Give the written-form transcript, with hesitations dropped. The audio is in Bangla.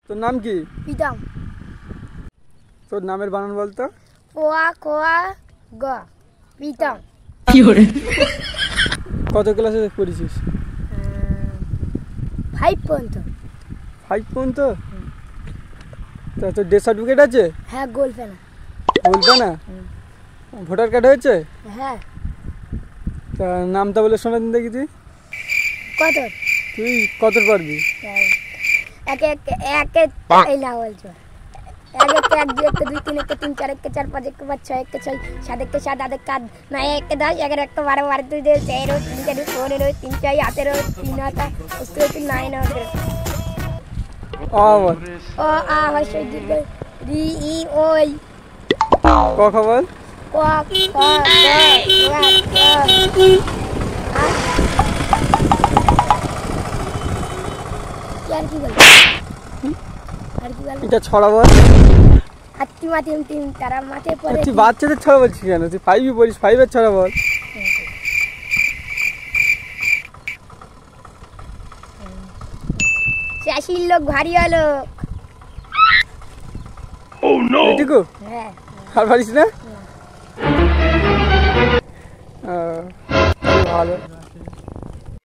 তোর নাম কি? প্রীতম। তোর নামের বানান বলতো। পোয়া কোয়া গ প্রীতম। কত ক্লাসে পড়েছিস? 5 পর্যন্ত। 5 পর্যন্ত? তা তোর ডেথ সার্টিফিকেট আছে? হ্যাঁ, বলবে না। বলবে না? ভোটার কার্ড হয়েছে? হ্যাঁ। তা নামটা বলে শোনা দিন দেখি। তুই কত? তুই কত পারবি? এক এক এক এই না বলছো। 1 1 1 2 1 2 3 1 3 4 1 4 5 1 5 6 1 6 7 1 7 8 1 9 1 10 11 1 12 12 2 13 3 4 16 3 4 18 3 8 उसके 9 हो বল। ও আ হইছে দিবে রি ই ও ক খ বল। ক খ গ यार की बल আর কি বল? এটা ছড়া বল। হাতি মাটি তিন তারা মাঠে পড়ে। তুই বাচ্চাদের ছড়া বলছিস কেন? তুই 5 পড়িস, 5 এর ছড়া বল। চাষির লোক ভারী হলো। ও নো, এটুকু? হ্যাঁ। আর পারিস না? ভালো।